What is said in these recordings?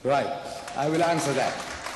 Right, I will answer that.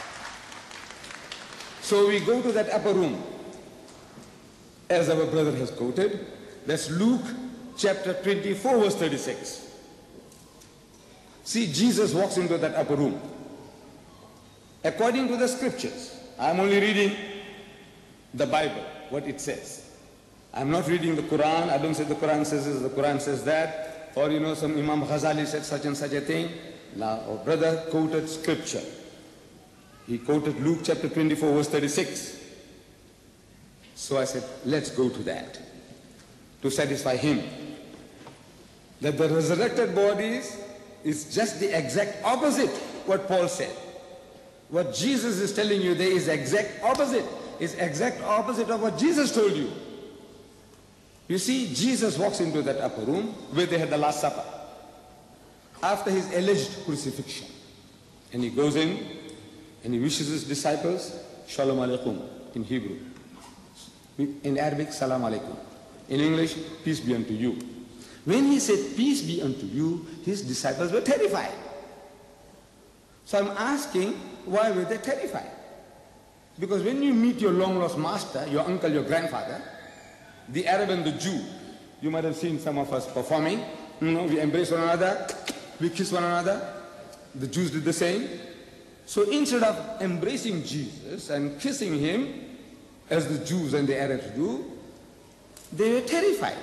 So we go to that upper room, as our brother has quoted. That's Luke chapter 24, verse 36. See, Jesus walks into that upper room. According to the scriptures, I'm only reading the Bible, what it says. I'm not reading the Quran. I don't say the Quran says this, the Quran says that. Or, you know, some Imam Ghazali said such and such a thing. Now, our brother quoted scripture. He quoted Luke chapter 24, verse 36. So I said, let's go to that to satisfy him. That the resurrected bodies is just the exact opposite what Paul said. What Jesus is telling you there is exact opposite. It's exact opposite of what Jesus told you. You see, Jesus walks into that upper room where they had the Last Supper after his alleged crucifixion. And he goes in and he wishes his disciples, Shalom Alaikum in Hebrew. In Arabic, Salam Alaikum. In English, peace be unto you. When he said, peace be unto you, his disciples were terrified. So I'm asking, why were they terrified? Because when you meet your long-lost master, your uncle, your grandfather, the Arab and the Jew, you might have seen some of us performing. You know, we embrace one another, we kiss one another. The Jews did the same. So instead of embracing Jesus and kissing him, as the Jews and the Arabs do, they were terrified.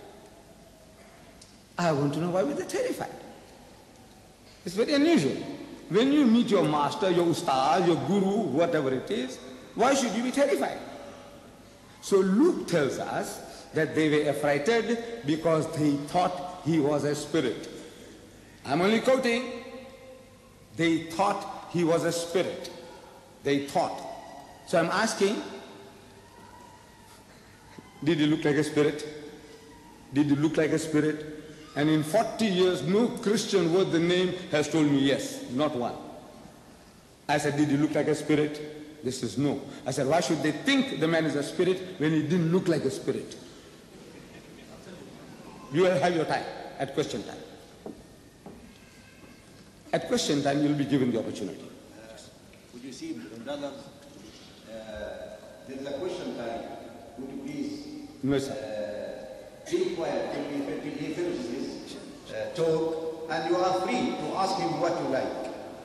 I want to know why were they terrified? It's very unusual. When you meet your master, your ustad, your guru, whatever it is, why should you be terrified? So Luke tells us that they were affrighted because they thought he was a spirit. I'm only quoting. They thought he was a spirit. They thought. So I'm asking, did he look like a spirit? Did he look like a spirit? And in 40 years, no Christian worth the name has told me yes, not one. I said, did he look like a spirit? They says no. I said, why should they think the man is a spirit when he didn't look like a spirit? You will have your time at question time. At question time, you'll be given the opportunity. Would you see, brothers, there is a question time. Would you please No, sir. Be quiet till he finishes his talk, and you are free to ask him what you like.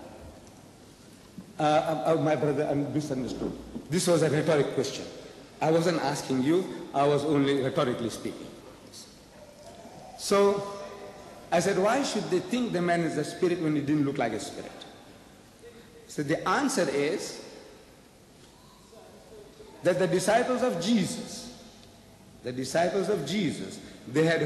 My brother, I misunderstood. This was a rhetoric question. I wasn't asking you, I was only rhetorically speaking. So, I said, why should they think the man is a spirit when he didn't look like a spirit? So the answer is that the disciples of Jesus, they had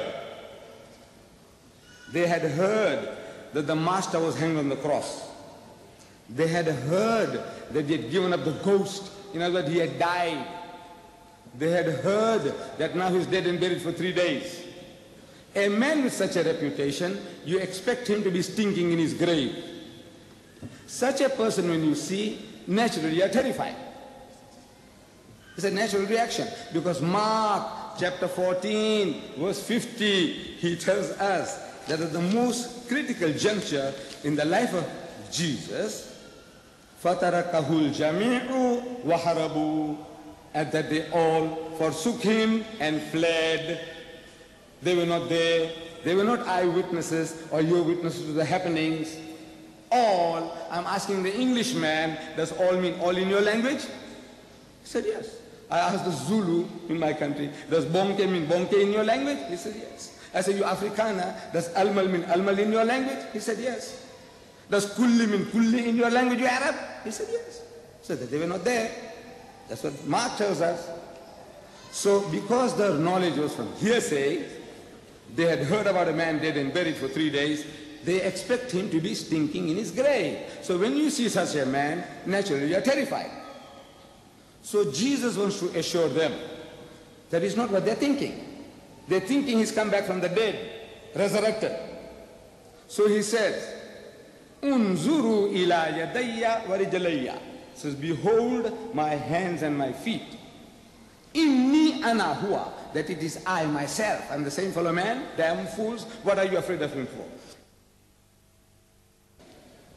heard that the master was hanged on the cross. They had heard that he had given up the ghost. In other words, he had died. They had heard that now he's dead and buried for 3 days. A man with such a reputation, you expect him to be stinking in his grave. Such a person, when you see, naturally you are terrified. It's a natural reaction, because Mark chapter 14 verse 50, he tells us that at the most critical juncture in the life of Jesus, فَتَرَكَهُ الْجَمِيعُ وَهَرَبُوا, and that they all forsook him and fled. They were not there. They were not eyewitnesses or your witnesses to the happenings. All, I'm asking the Englishman, does all mean all in your language? He said yes. I asked the Zulu in my country, does bonke mean bonke in your language? He said yes. I said, you Afrikaner, does almal mean almal in your language? He said yes. Does kulli mean kulli in your language, you Arab? He said yes. So that they were not there. That's what Mark tells us. So because their knowledge was from hearsay, they had heard about a man dead and buried for 3 days, they expect him to be stinking in his grave. So when you see such a man, naturally you are terrified. So Jesus wants to assure them that is not what they're thinking. They're thinking he's come back from the dead, resurrected. So he says, Unzuru ila yadayya wa rijlayya. Says, behold my hands and my feet. Inni ana huwa, that it is I myself. I'm the same fellow man. Damn fools, what are you afraid of him for?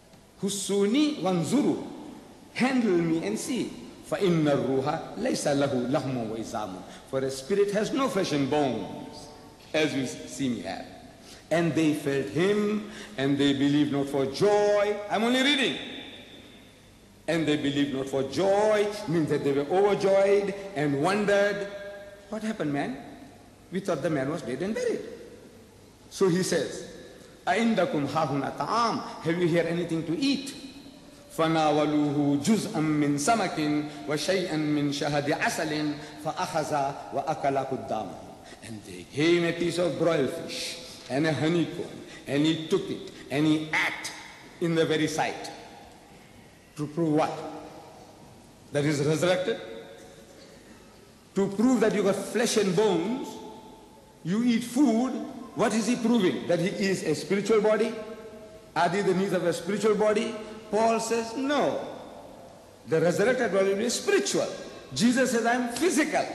Husuni wanzuru. Handle me and see. فَإِنَّ الرُّوحَ لَيْسَ لَهُ لَحْمٌ وَإِزَامٌ. For a spirit has no flesh and bones, as you see me have. And they felt him, and they believed not for joy. I'm only reading. And they believed not for joy, means that they were overjoyed and wondered, what happened, man? We thought the man was dead and buried. So he says, أَإِنْدَكُمْ هَاهُنَا طَعَامٌ. Have you here anything to eat? فَنَاوَلُوهُ جُزْءًا مِّن سَمَكٍ وَشَيْئًا مِّن شَهَدِ عَسَلٍ فَأَخَذَ وَأَكَلَ قُدَّامَهُ. And they gave him a piece of broiled fish and a honeycomb, and he took it and he ate in the very sight. To prove what? That he's resurrected? To prove that you got flesh and bones, you eat food. What is he proving? That he is a spiritual body? Are these the needs of a spiritual body? Paul says, no. The resurrected body is spiritual. Jesus says, I am physical.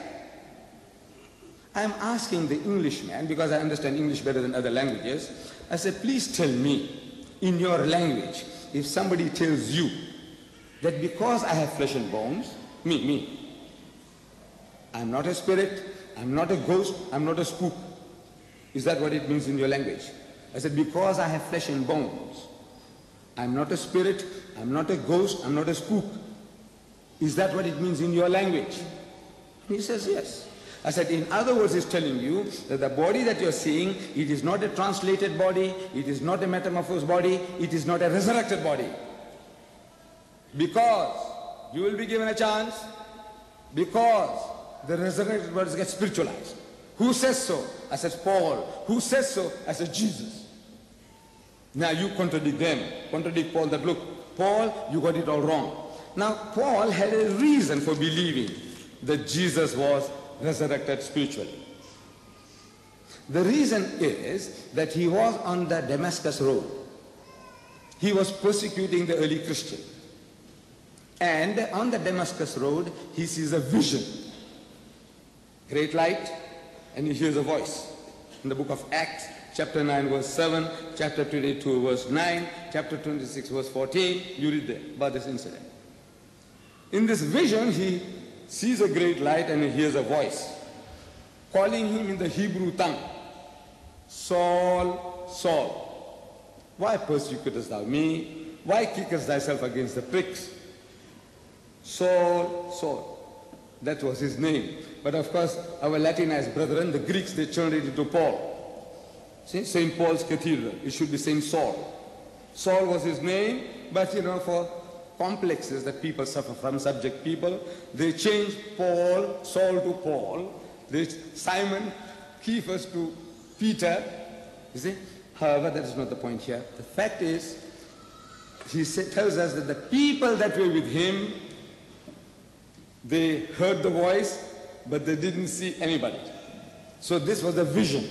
I am asking the Englishman, because I understand English better than other languages. I said, please tell me, in your language, if somebody tells you that because I have flesh and bones, me, I'm not a spirit, I'm not a ghost, I'm not a spook. Is that what it means in your language? I said, because I have flesh and bones, I'm not a spirit, I'm not a ghost, I'm not a spook. Is that what it means in your language? He says, yes. I said, in other words, he's telling you that the body that you're seeing, it is not a translated body, it is not a metamorphosed body, it is not a resurrected body. Because you will be given a chance, because the resurrected bodies get spiritualized. Who says so? I said, Paul. Who says so? I said, Jesus. Now you contradict them. Contradict Paul that, look, Paul, you got it all wrong. Now Paul had a reason for believing that Jesus was resurrected spiritually. The reason is that he was on the Damascus road. He was persecuting the early Christian. And on the Damascus road, he sees a vision. Great light, and he hears a voice. In the book of Acts, chapter 9, verse 7, chapter 22, verse 9, chapter 26, verse 14, you read there about this incident. In this vision, he sees a great light and he hears a voice calling him in the Hebrew tongue, Saul, Saul, why persecutest thou me? Why kickest thyself against the pricks? Saul, Saul. That was his name. But of course, our Latinized brethren, the Greeks, they turned it into Paul. See, St. Paul's Cathedral. It should be St. Saul. Saul was his name, but for complexes that people suffer from, subject people, they changed Paul, Saul to Paul. They Simon, Cephas to Peter. You see? However, that is not the point here. The fact is, he tells us that the people that were with him, they heard the voice, but they didn't see anybody. So this was a vision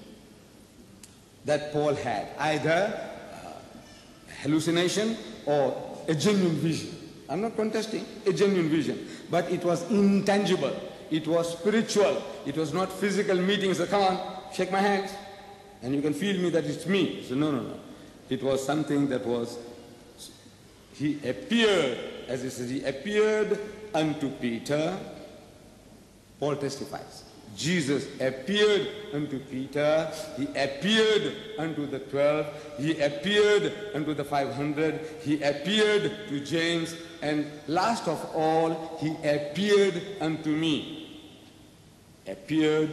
that Paul had, either hallucination or a genuine vision. I'm not contesting, a genuine vision. But it was intangible. It was spiritual. It was not physical meetings. So come on, shake my hands, and you can feel me that it's me. So no. It was something that was, he appeared, as he says, he appeared unto Peter. Paul testifies. Jesus appeared unto Peter, he appeared unto the 12, he appeared unto the 500, he appeared to James, and last of all, he appeared unto me. Appeared.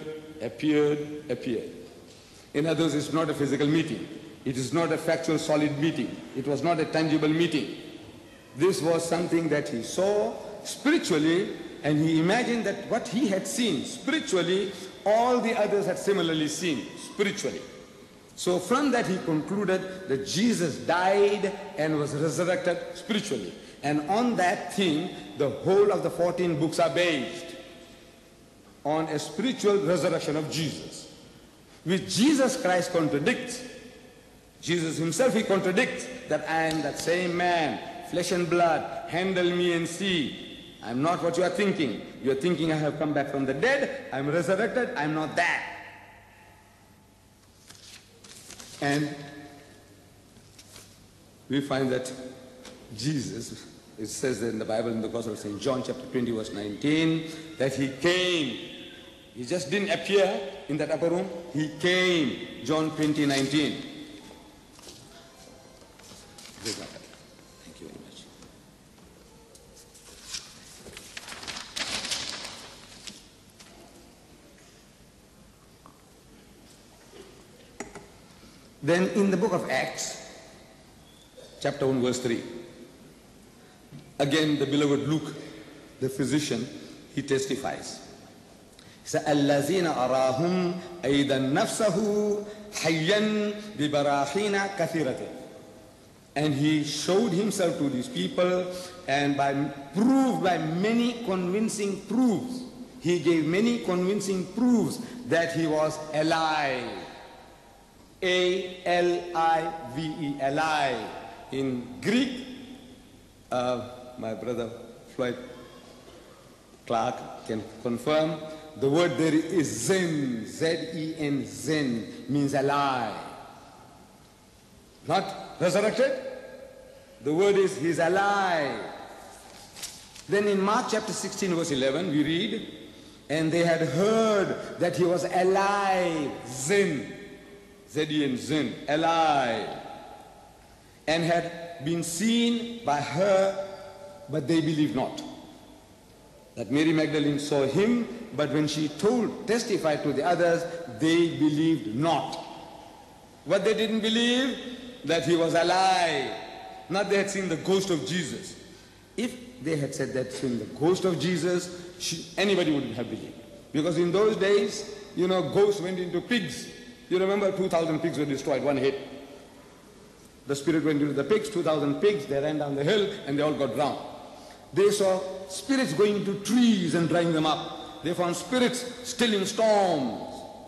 In other words, it's not a physical meeting. It is not a factual, solid meeting. It was not a tangible meeting. This was something that he saw spiritually, and he imagined that what he had seen spiritually, all the others had similarly seen spiritually. So from that he concluded that Jesus died and was resurrected spiritually. And on that thing, the whole of the 14 books are based on a spiritual resurrection of Jesus, which Jesus Christ contradicts. Jesus himself, he contradicts that I am that same man, flesh and blood, handle me and see. I'm not what you are thinking. You are thinking I have come back from the dead, I'm resurrected, I'm not that. And we find that Jesus, it says in the Bible, in the Gospel of St. John chapter 20 verse 19, that he came. He just didn't appear in that upper room. He came. John 20, 19. Thank you very much. Then in the book of Acts, chapter 1 verse 3, again the beloved Luke, the physician, he testifies. He said, الَّذِينَ أَرَاهُمْ أَيْضًا نَفْسَهُ حَيًّا بِبَرَاهِينَ كَثِيرَةٍ. And he showed himself to these people, and proved by many convincing proofs. He gave many convincing proofs that he was alive. A-L-I-V-E, alive. In Greek, my brother Floyd Clark can confirm, the word there is zen, Z-E-N, zen, means alive. Not resurrected. The word is, he's alive. Then in Mark chapter 16 verse 11 we read, and they had heard that he was alive, zen, Z-E-N, zen, alive, and had been seen by her, but they believed not. That Mary Magdalene saw him, but when she testified to the others, they believed not. What they didn't believe? That he was alive. Not they had seen the ghost of Jesus. If they had said that seen the ghost of Jesus, anybody wouldn't have believed. Because in those days, ghosts went into pigs. You remember 2,000 pigs were destroyed, one hit. The spirit went into the pigs, 2,000 pigs, they ran down the hill and they all got drowned. They saw spirits going into trees and drying them up. They found spirits stilling storms.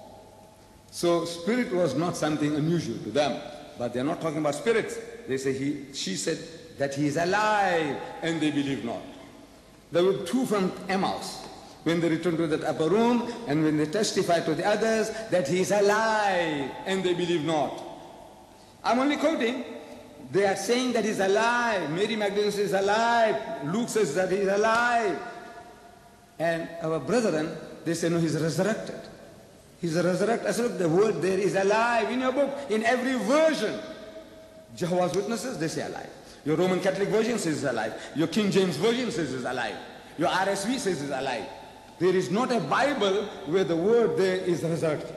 So spirit was not something unusual to them. But they're not talking about spirits. They say she said that he is alive, and they believe not. There were two from Emmaus. When they returned to that upper room, and when they testified to the others that he is alive, and they believe not. I'm only quoting. They are saying that he's alive. Mary Magdalene says alive. Luke says that he's alive. And our brethren, they say, no, he's resurrected. He's resurrected. I said, the word there is alive in your book, in every version. Jehovah's Witnesses, they say alive. Your Roman Catholic version says he's alive. Your King James version says he's alive. Your RSV says he's alive. There is not a Bible where the word there is resurrected.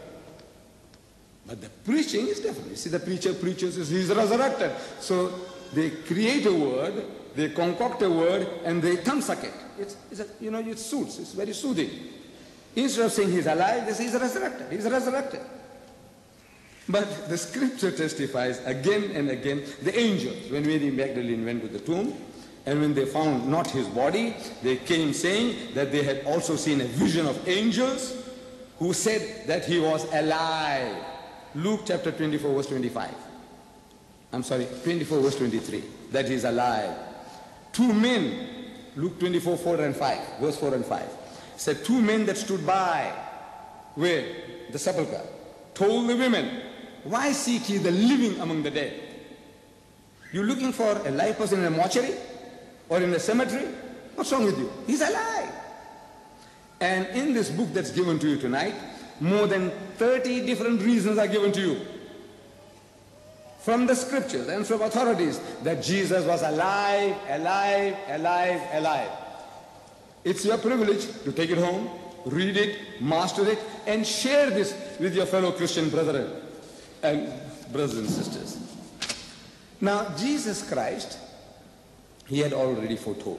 But the preaching is different. You see, the preacher says he's resurrected. So they create a word, they concoct a word, and they tongue suck it. It suits. It's very soothing. Instead of saying he's alive, they say he's resurrected. He's resurrected. But the scripture testifies again and again, the angels, when Mary Magdalene went to the tomb, and when they found not his body, they came saying that they had also seen a vision of angels who said that he was alive. Luke chapter 24 verse 25. I'm sorry, 24 verse 23, that he is alive. Two men, Luke 24, 4 and 5, verse 4 and 5. Said two men that stood by where the sepulchre told the women, why seek ye the living among the dead? You looking for a live person in a mortuary or in a cemetery? What's wrong with you? He's alive. And in this book that's given to you tonight, more than 30 different reasons are given to you from the scriptures and from authorities that Jesus was alive, alive, alive, alive. It's your privilege to take it home, read it, master it, and share this with your fellow Christian brethren and brothers and sisters. Now, Jesus Christ, he had already foretold.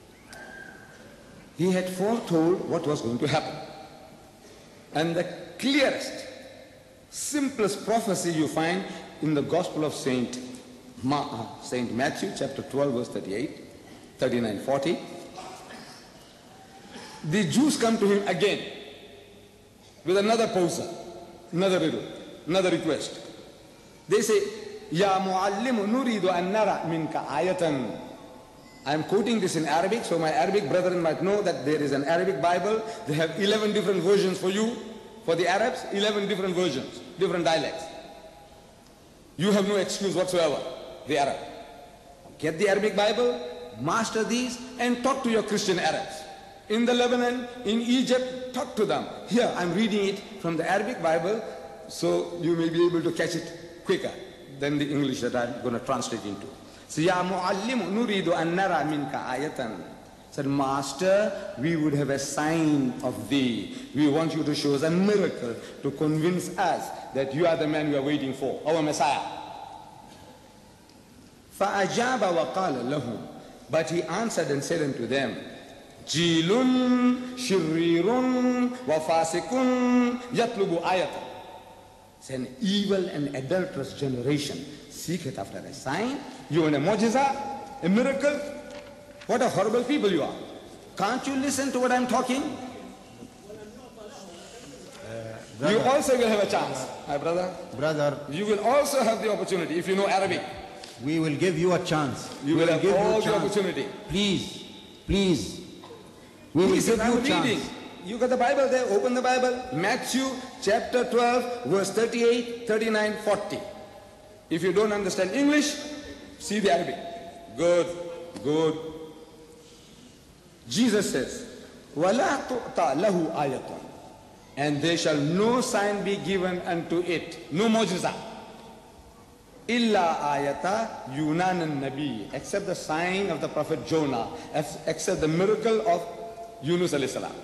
He had foretold what was going to happen. And the clearest, simplest prophecy you find in the Gospel of Saint Matthew, chapter 12, verse 38, 39, 40. The Jews come to him again with another poser, another riddle, another request. They say, Ya muallimu nuridu an nara minka ayatan. I am quoting this in Arabic, so my Arabic brethren might know that there is an Arabic Bible. They have 11 different versions for you. For the Arabs, 11 different versions, different dialects. You have no excuse whatsoever, the Arab. Get the Arabic Bible, master these, and talk to your Christian Arabs. In the Lebanon, in Egypt, talk to them. Here, I'm reading it from the Arabic Bible, so you may be able to catch it quicker than the English that I'm going to translate into. So, Ya Mu'allimu nuridu an nara minka ayatan. Said, Master, we would have a sign of thee. We want you to show us a miracle to convince us that you are the man we are waiting for, our Messiah. فَأَجَابَ وَقَالَ لَهُمْ. But he answered and said unto them, Jilun shirirun wa fasikun yatlubu ayatan. It's an evil and adulterous generation. Seeketh after a sign. You want a mu'jiza, a miracle? What a horrible people you are. Can't you listen to what I'm talking? You also will have a chance, my brother. Brother, You will also have the opportunity if you know Arabic. we will give you a chance. You will have all the opportunity. Please, please. We will Please, give I'm you a reading. chance. You got the Bible there, open the Bible. Matthew chapter 12, verse 38, 39, 40. If you don't understand English, see the Arabic. Good, good. Jesus says, وَلَا تُؤْتَى لَهُ آيَةٌ. And there shall no sign be given unto it, no mu'jiza. إِلَّا آيَةَ يُونَانَ النَّبِيِّ. Except the sign of the prophet Jonah, except the miracle of Yunus alayhi salam.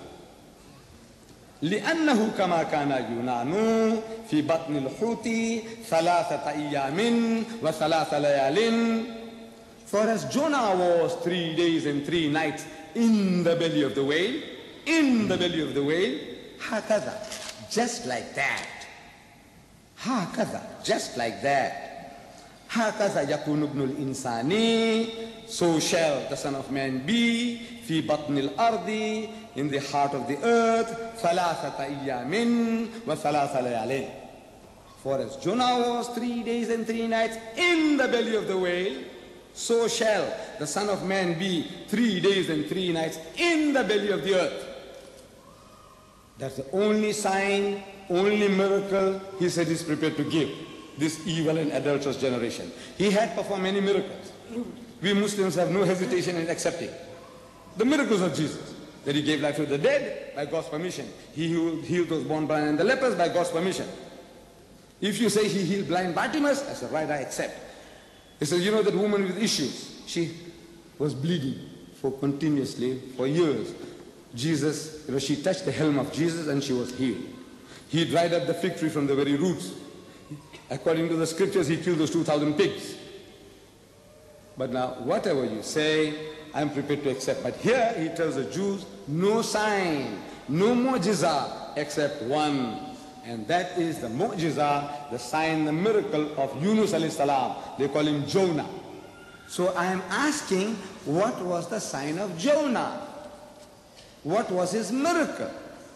لأنه كما كان يونان في بطن الحوت 3 أيام وثلاث ليال. For as Jonah was 3 days and 3 nights in the belly of the whale, in the belly of the whale, هكذا, just like that. هكذا, just like that. هكذا يكون ابن الإنسان, so shall the Son of Man be, في بطن الأرض, in the heart of the earth, 3 أيام وثلاث ليال. For as Jonah was 3 days and 3 nights in the belly of the whale, so shall the Son of Man be 3 days and 3 nights in the belly of the earth. That's the only sign, only miracle he said he's prepared to give this evil and adulterous generation. He had performed many miracles. We Muslims have no hesitation in accepting the miracles of Jesus. That he gave life to the dead by God's permission. He healed those born blind and the lepers by God's permission. If you say he healed blind Bartimaeus, I said, right, I accept. He says, you know that woman with issues, she was bleeding continuously for years. Jesus, she touched the helm of Jesus and she was healed. He dried up the fig tree from the very roots. According to the scriptures, he killed those 2,000 pigs. But now, whatever you say, I'm prepared to accept. But here he tells the Jews, no sign, no mu'jiza, except one. And that is the mu'jiza, the sign, the miracle of Yunus alayhi salam. They call him Jonah. So I am asking, what was the sign of Jonah? What was his miracle?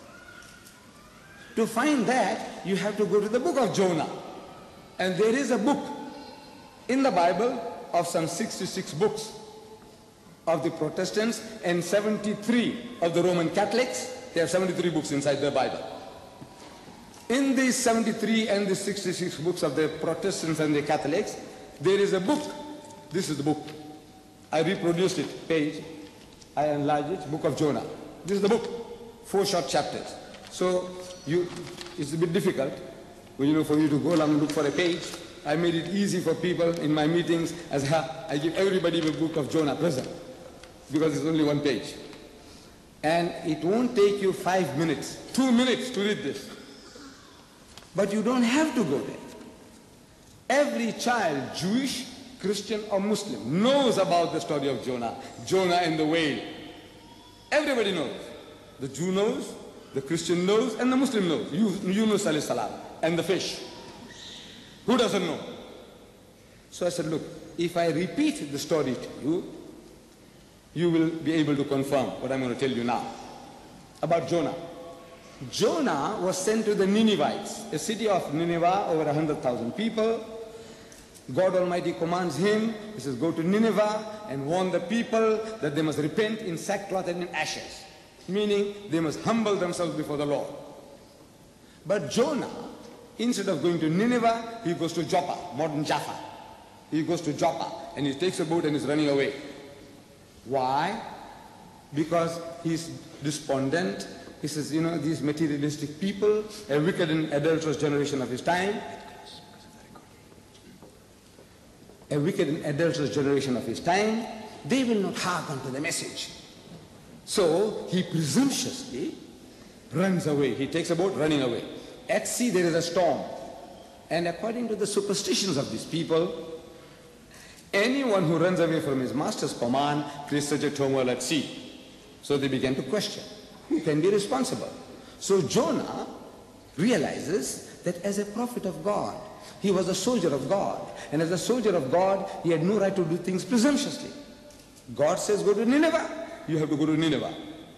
To find that, you have to go to the book of Jonah. And there is a book in the Bible of some 66 books of the Protestants and 73 of the Roman Catholics. They have 73 books inside their Bible. In these 73 and the 66 books of the Protestants and the Catholics, there is a book. This is the book. I reproduced it, page. I enlarged it, Book of Jonah. This is the book, 4 short chapters. So it's a bit difficult, for you to go along and look for a page. I made it easy for people in my meetings, as I give everybody the book of Jonah present, because it's only 1 page. And it won't take you 5 minutes, 2 minutes to read this. But you don't have to go there. Every child, Jewish, Christian or Muslim, knows about the story of Jonah. Jonah and the whale. Everybody knows. The Jew knows, the Christian knows, and the Muslim knows. Yunus alayhi salam, and the fish. Who doesn't know? So I said, look, if I repeat the story to you, you will be able to confirm what I'm going to tell you now about Jonah. Jonah was sent to the Ninevites, a city of Nineveh, over 100,000 people. God Almighty commands him, he says, go to Nineveh and warn the people that they must repent in sackcloth and in ashes. Meaning, they must humble themselves before the Lord. But Jonah, instead of going to Nineveh, he goes to Joppa, modern Jaffa. He goes to Joppa. and he takes a boat and is running away. Why? Because he's despondent. He says, you know, these materialistic people, a wicked and adulterous generation of his time, a wicked and adulterous generation of his time, they will not hearken to the message. So he presumptuously runs away. He takes a boat running away. At sea there is a storm. And according to the superstitions of these people, anyone who runs away from his master's command creates such a turmoil at sea. So they began to question, who can be responsible? So Jonah realizes that as a prophet of God, he was a soldier of God. And as a soldier of God, he had no right to do things presumptuously. God says go to Nineveh, you have to go to Nineveh.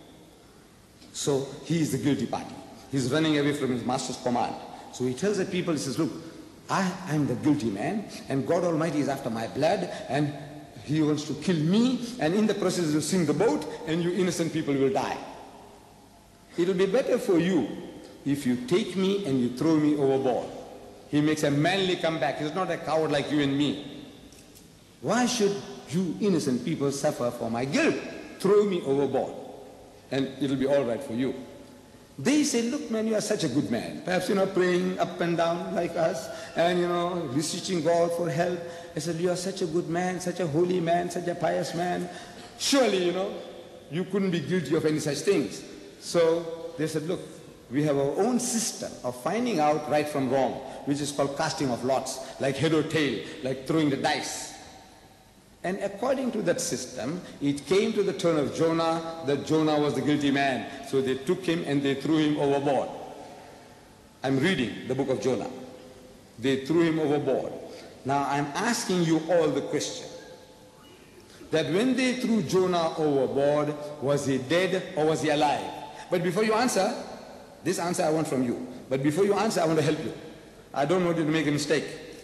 So he is the guilty party. He's running away from his master's command. So he tells the people, he says, look, I'm the guilty man, and God Almighty is after my blood, and he wants to kill me, and in the process he'll sink the boat, and you innocent people will die. It will be better for you if you take me and you throw me overboard. He makes a manly comeback. He's not a coward like you and me. Why should you innocent people suffer for my guilt? Throw me overboard, and it'll be all right for you. They say, look man, you are such a good man. Perhaps you're not praying up and down like us and beseeching God for help. I said, you are such a good man, such a holy man, such a pious man. Surely, you couldn't be guilty of any such things. So they said, look, we have our own system of finding out right from wrong, which is called casting of lots, like head or tail, like throwing the dice. And according to that system, it came to the turn of Jonah that Jonah was the guilty man. So they took him and they threw him overboard. I'm reading the book of Jonah. They threw him overboard. Now I'm asking you all the question, that when they threw Jonah overboard, was he dead or was he alive? But before you answer, this answer I want from you. But before you answer, I want to help you. I don't want you to make a mistake.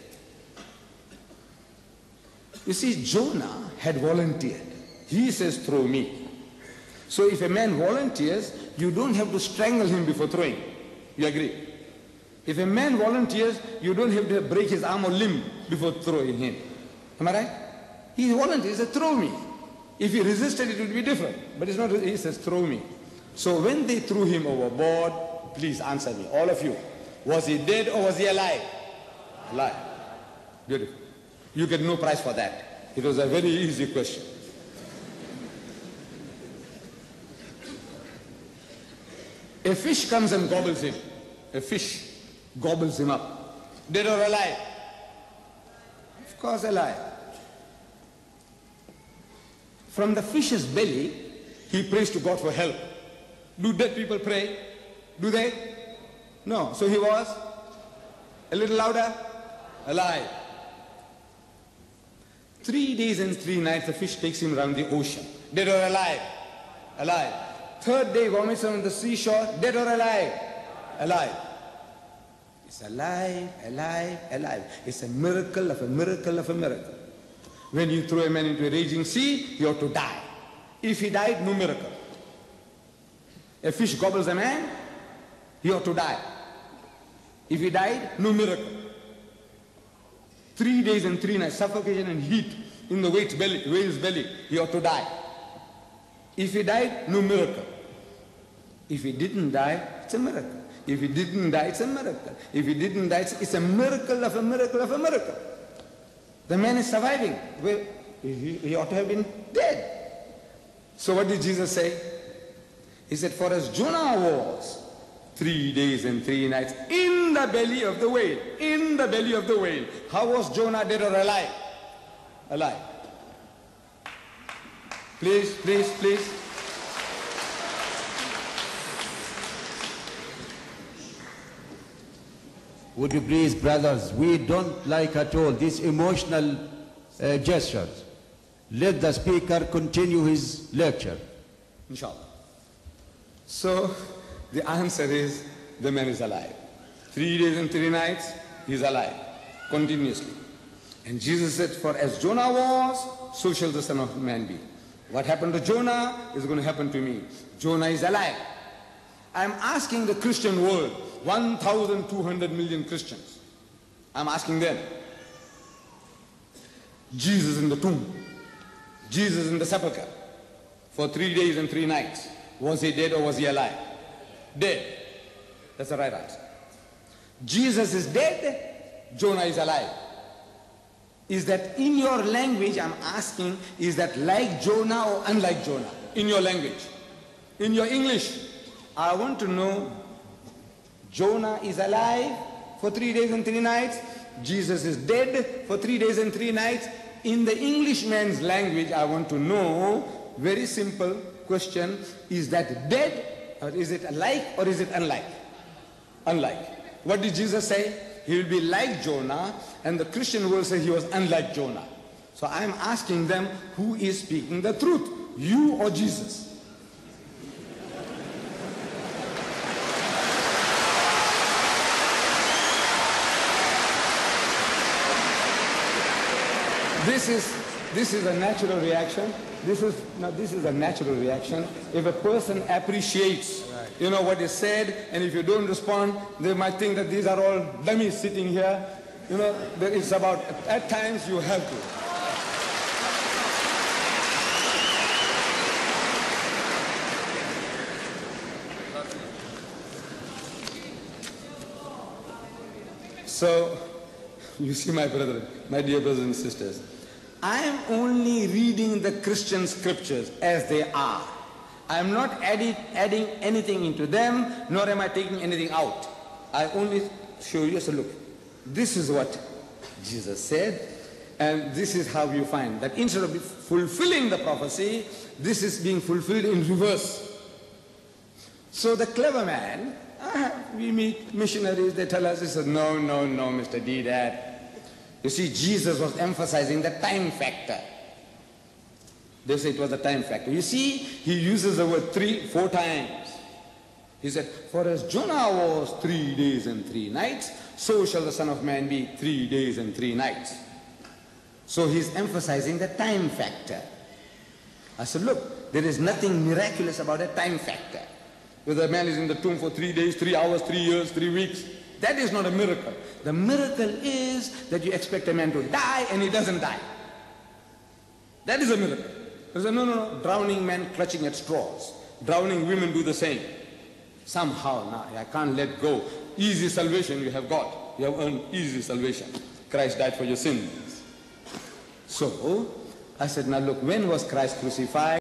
You see, Jonah had volunteered. He says, throw me. So if a man volunteers, you don't have to strangle him before throwing. You agree? If a man volunteers, you don't have to break his arm or limb before throwing him. Am I right? He volunteers, he says, throw me. If he resisted, it would be different. But it's not, he says, throw me. So when they threw him overboard, please answer me, all of you. Was he dead or was he alive? Alive. Beautiful. You get no prize for that. It was a very easy question. A fish comes and gobbles him. A fish gobbles him up. Dead or alive? Of course alive. From the fish's belly, he prays to God for help. Do dead people pray? Do they? No. So he was a little louder? Alive. 3 days and 3 nights the fish takes him around the ocean. Dead or alive? Alive. 3rd day vomits on the seashore. Dead or alive? Alive. It's alive, alive, alive. It's a miracle of a miracle of a miracle. When you throw a man into a raging sea, he ought to die. If he died, no miracle. A fish gobbles a man, he ought to die. If he died, no miracle. 3 days and 3 nights, suffocation and heat in the whale's belly, he ought to die. If he died, no miracle. If he didn't die, it's a miracle. If he didn't die, it's a miracle. If he didn't die, it's a miracle of a miracle of a miracle. The man is surviving. Well, he ought to have been dead. So what did Jesus say? He said, for as Jonah was 3 days and 3 nights in the belly of the whale. In the belly of the whale. How was Jonah, dead or alive? Alive. Please, please, please. Would you please, brothers, we don't like at all these emotional gestures. Let the speaker continue his lecture. Inshallah. So, the answer is, the man is alive. 3 days and 3 nights, he's alive, continuously. And Jesus said, for as Jonah was, so shall the Son of Man be. What happened to Jonah is going to happen to me. Jonah is alive. I'm asking the Christian world, 1,200 million Christians. I'm asking them, Jesus in the tomb, Jesus in the sepulchre for 3 days and 3 nights. Was he dead or was he alive? Dead. That's the right answer. Jesus is dead, Jonah is alive. Is that in your language, I'm asking, is that like Jonah or unlike Jonah? In your language. In your English, I want to know, Jonah is alive for 3 days and 3 nights. Jesus is dead for 3 days and 3 nights. In the Englishman's language, I want to know, very simple question, is that dead, or is it alike, or is it unlike? Unlike. What did Jesus say? He will be like Jonah, and the Christian will say he was unlike Jonah. So I am asking them, who is speaking the truth? You or Jesus? This is a natural reaction. This is a natural reaction. If a person appreciates, what is said, and if you don't respond, they might think that these are all dummies sitting here. That it's about, at times you have to. So, you see, my brethren, my dear brothers and sisters, I am only reading the Christian scriptures as they are. I am not adding anything into them, nor am I taking anything out. I only show you, so look, this is what Jesus said, and this is how you find that instead of fulfilling the prophecy, this is being fulfilled in reverse. So the clever man, we meet missionaries, they tell us, they say, no, Mr. Deedat. You see, Jesus was emphasizing the time factor. They say it was the time factor. You see, he uses the word 3-4 times. He said, for as Jonah was 3 days and 3 nights, so shall the Son of Man be 3 days and 3 nights. So he's emphasizing the time factor. I said, look, there is nothing miraculous about a time factor. Whether a man is in the tomb for 3 days, 3 hours, 3 years, 3 weeks, that is not a miracle. The miracle is that you expect a man to die and he doesn't die. That is a miracle. There's a no, drowning men clutching at straws. Drowning women do the same. Somehow, now I can't let go. Easy salvation you have got. You have earned easy salvation. Christ died for your sins. So, I said, now look, when was Christ crucified?